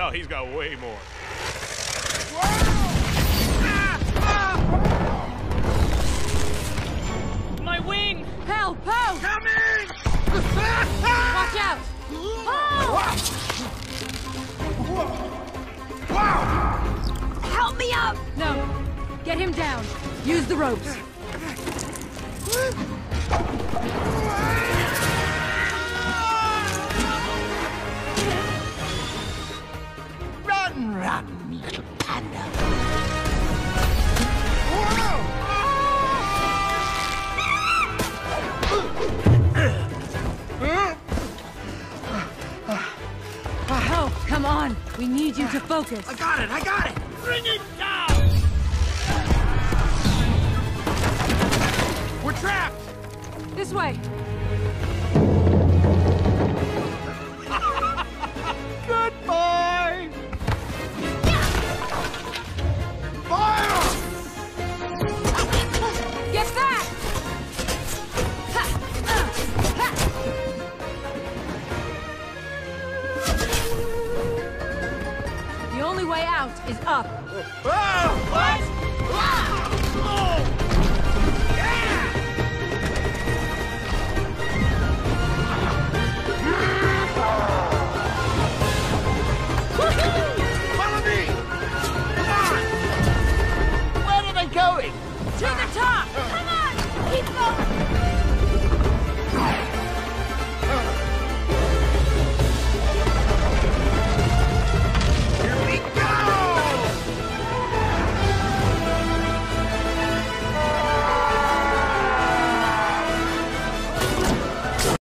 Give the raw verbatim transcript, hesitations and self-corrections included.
Oh, he's got way more. My wing! Help! Help! Coming! Watch out! Oh! Help me up! No. Get him down. Use the ropes. Run, run, little panda. Oh, come on. We need you to focus. I got it, I got it! Bring it down! We're trapped! This way. Goodbye! Fire! Get back! Ha! Uh, ha! The only way out is up. Ah! What?